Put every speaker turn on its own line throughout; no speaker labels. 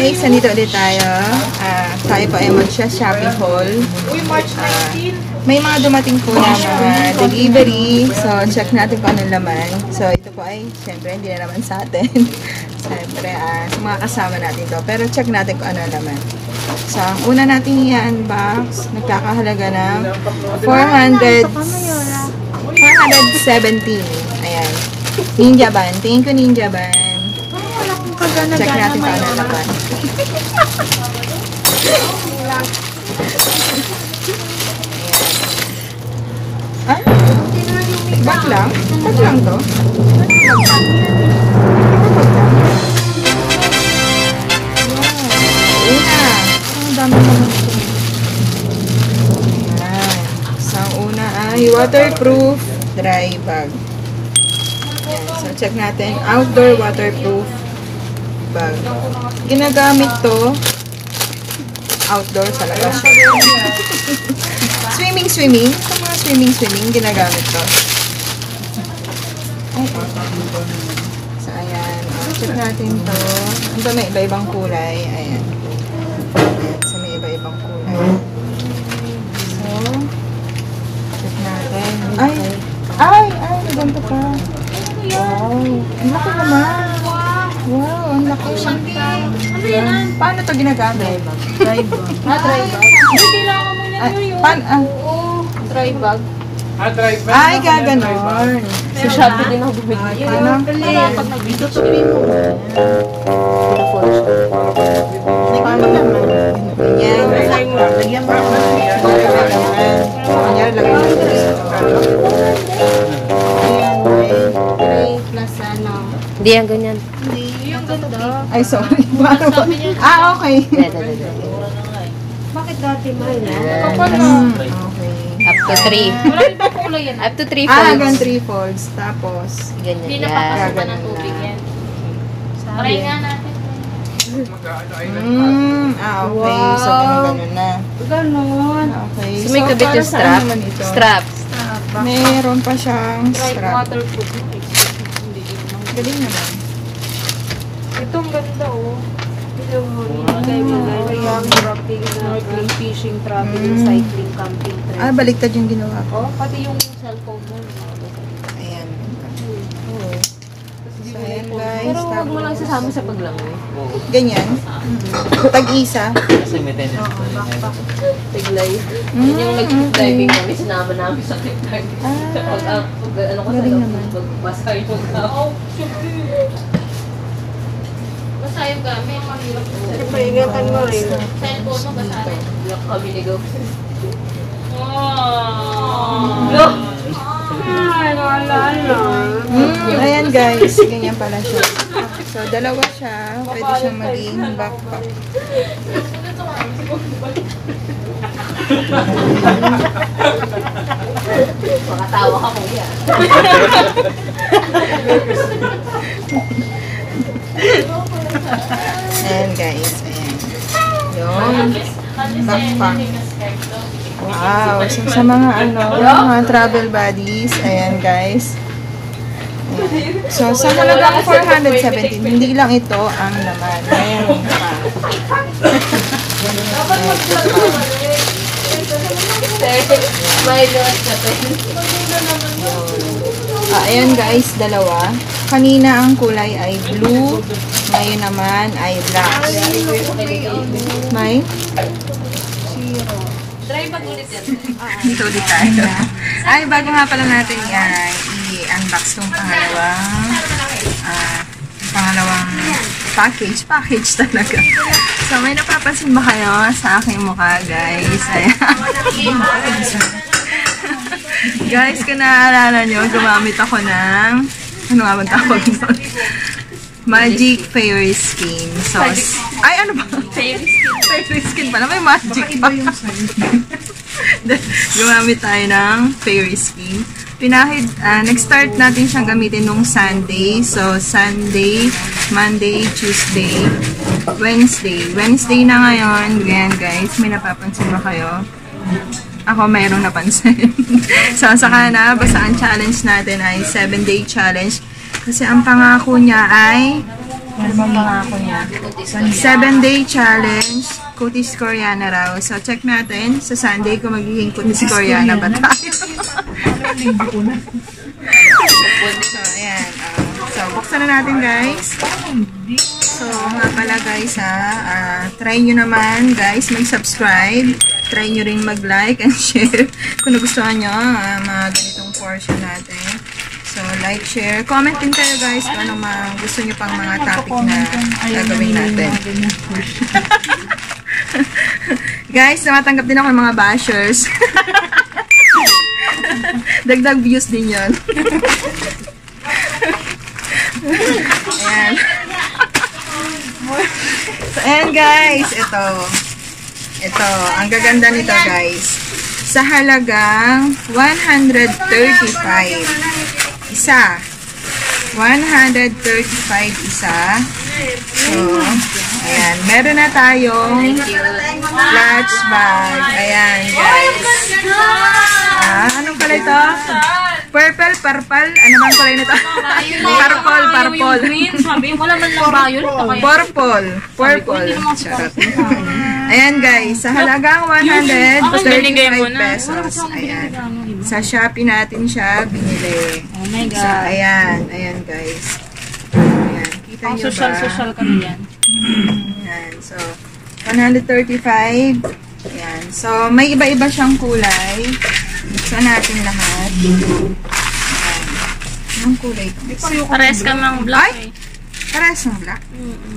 guys, nandito ulit tayo. Tayo po ay mag-shopping haul. May mga dumating po na mga delivery. So, check natin kung anong laman. So, ito po ay, syempre, hindi na naman sa atin. Syempre, sa mga kasama natin to. Pero check natin kung anong laman. So, una natin i-unbox. Nagkakahalaga ng 417. Ayan. Ninja Ban. Tingin ko Ninja Ban. Check natin kung ano laman. Ah? Bag lang? Bag lang to? Una. Ang dami naman ito. So, una ay waterproof dry bag. So, check natin. Outdoor waterproof bag. Ginagamit to outdoor sa labas. Swimming. Sa mga swimming, ginagamit to. So, ayan. Check natin to. Ito may iba-ibang kulay. Ayan. So, may iba-ibang kulay. So, check natin. Ay! Ganito pa. Wow. Ang laki naman. Wow, ang laki siya. Paano ito ginagamit?
Dry bag. Dry bag. Hindi lang ako muna yun. Dry bag.
Dry bag.
Ay, gaganon.
Sa Shopee din ako bumili.
Ano?
Pag nag-video screen mo. Pinafollow siya.
Paano naman? Ganyan.
Lagyan mo.
Ganyan, lagyan mo.
Hindi yan ganyan. Hindi, yung ganda.
Ay, sorry. Okay.
Bakit dati mahal na?
Okay.
Up to 3. Wala ibang kulay yan. Up to 3 folds.
Hanggang 3 folds. Tapos,
Ganyan.
Hindi napapasok pa ng tubig yan. Try nga natin.
okay. So, ganun na.
Ganon.
Okay.
So, may kabit yung strap. Strap.
Meron pa siyang
Try
strap.
waterproof.
Galing naman.
Itong ganda snorkeling, fishing, traveling, cycling, camping, trekking.
Baliktad yung ginawa ko.
Pati yung cellphone mo.
Ayan. So, ayan guys.
Pero huwag mo lang sasama sa paglangoy.
Ganyan. Tag-isa.
Kasi may tendency pa rin yan.
Tiglay. Yun yung nag-diving kami, sinama namin sa cliff-diving. Ano ko
galing
sa'yo,
naman.
magbasa yung tao.
Basta yung gamit.
Paingatan mo rin.
Cellphone mo, basta rin.
Lock kami ni Go.
Look!
Ayan guys. Ganyan pala siya. So, dalawa siya. Pwede siyang maging backpack.
Makatawa ka mo yan.
Ayan guys. Ayan. Yun. Backpack. Wow. So, sa mga mga travel buddies. Ayan guys. Ayan. So, sa halagang 417, hindi lang ito ang laman. Ayan pa. Ayan guys, dalawa. Kanina ang kulay ay blue. Ngayon naman ay black. May?
Try pag ulit yan.
Dito ulit tayo. Ay, bago nga pala natin i-unbox itong pangalawang package. Package talaga. So, may napapansin ba kayo sa aking mukha, guys? Ayan. Guys, kung naaalala nyo, gumamit ako ng ano nga bang tawag doon? Magic Fairy Skin. So, ay, ano ba? Fairy Skin pala. May magic pa. Gumamit tayo ng Fairy Skin. Nag-start natin siyang gamitin nung Sunday. So, Sunday, Monday, Tuesday, Wednesday. Wednesday na ngayon. Ganyan guys. May napapansin ba kayo? Ako mayroong napansin. So, saka na, basta ang challenge natin ay 7-day challenge. Kasi ang pangako niya ay Ano bang pangako niya? 7-day challenge, Kutis Koreana raw. So, check natin. Sa Sunday kung magiging Kutis Koreana ba tayo. So, ayan. So, buksan na natin, guys. So, nga pala, guys, try nyo naman, guys, mag-subscribe. Try nyo rin mag-like and share kung nagustuhan nyo mga ganitong portion natin. So, like, share. Comment din kayo, guys, kung ano gusto nyo pang mga topic na gagawin natin. Guys, namatanggap din ako ng mga bashers. Dagdag views din yun. Ayan. So, ayan, guys. Ito. Ang gaganda nito, guys. Sa halagang 135. Isa. 135 isa. So, ayan. Meron na tayong clutch bag. Ayan, guys. Anong kulay ito? Purple, purple. Ano bang kulay nito? Purple.
Green, sabi. Wala man lang violet.
Purple. Charot. Ayan, guys. Sa halagang 135 pesos. Ayan. Sa Shopee natin siya binili.
Oh my God.
So, ayan, guys. Ayan, kita nyo ba?
Social ka na yan.
Ayan, so, 135. Ayan, so, may iba-iba siyang kulay. Buksan natin lahat. Ayan. Anong kulay ito?
Pares ka ng black eh.
Parehas ng black?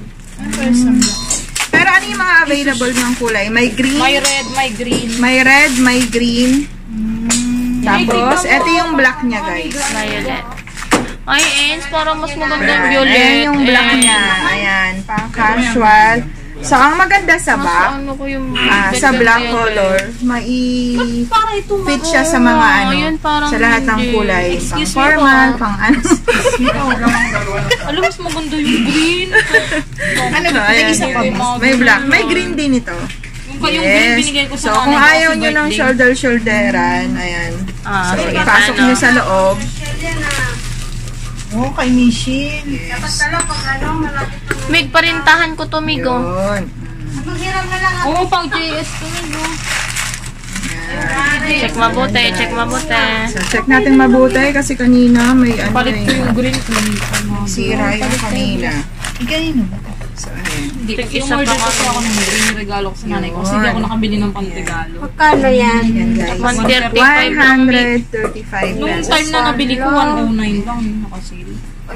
Pero ano yung mga available ng kulay? May green.
May red, may green.
May red, may green. Tapos, ito yung black niya, guys.
Violet. Ay, Ens, parang mas maganda yung violet.
Ayan yung black niya. Ayan, pang casual. So, ang maganda sa back,
Ano ko yung
sa black color, mai-fit siya sa mga sa lahat ng kulay. Pang formal, pang ano.
Alam, mas maganda yung green.
Ano ba? Ayan, may black. May green din ito.
Yung green binigay ko sa
So, kung ayaw nyo ng shoulder-shoulderan, ayan. So, ipasok nyo sa loob.
Oh, kay Michelle.
Yes.
Mig, parintahan ko to, Migo.
Yun.
Oo, pang JS to, Migo. Check mabuti.
So, check natin mabuti kasi kanina may ano
Palit ko yung green ko.
sira yung kanina.
Ganyan.
So, ayan.
Yung order kasi ako ng green regalo ko sa nanay ko. Kasi hindi ako nakabili ng pantegalo.
Yan, guys. 135
Nung
pesos.
time na nabili ko, 109 lang yung nakasale.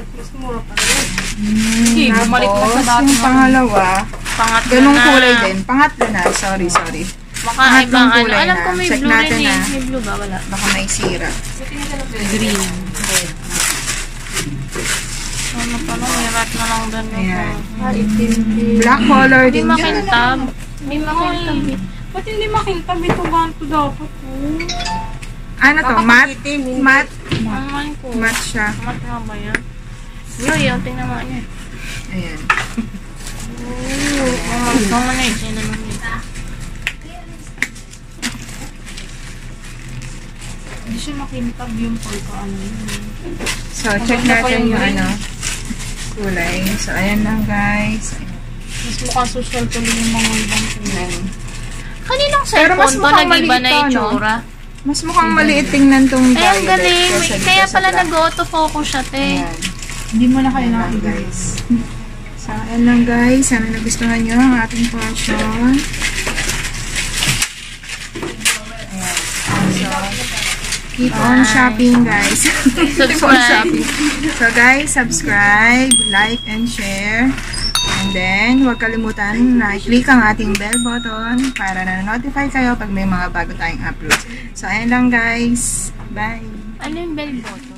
Sige, bumalik na sa
Tapos,
dati.
yung pangalawa,
Pangatlo
ganung
na.
kulay din. Pangatlo na. Sorry.
Makaibang
Pangatlong
ano.
kulay
Alam
na.
ko may
Check
blue
natin
rin eh.
na.
May blue ba? Wala.
Baka may sira.
Green. Ano pa nung merat na lang doon.
Ayan. Black color
Hindi
din dyan.
makintab. Hindi makintab.
Ba't hindi makintab? Ito ganito dapat.
Ano to? Matte? Matte?
Naman ko.
Matte siya.
Mat nga ba yan? Yun, tingnan mo niya.
Ayan.
Ito mo na yun. Sino naman yun?
Hindi siya makintab yung pagkaano yun.
So, check natin yung ano, kulay. So, ayan lang, guys.
Mas mukhang social tuloy yung mga ibang kulay.
Kaninang
Pero mas
cellphone to,
mukhang
nag-iba na
maliit to,
yung
no?
tsura.
Mas mukhang maliit tingnan tong
Ay, ang galing.
kaysa dito
Kaya
sa
pala
black.
nag-autofocus siya, te.
Ayan.
Hindi mo na kayo
Ayan lang,
nakikita.
guys. So, ayan lang, guys. Sana nagustuhan nyo ang ating portion. Ayan. So, keep on shopping, guys. Keep on shopping. So, guys, subscribe, like, and share. And then, huwag kalimutan na i-click ang ating bell button para na-notify kayo pag may mga bago tayong uploads. So, ayan lang, guys. Bye!
Ano yung bell button?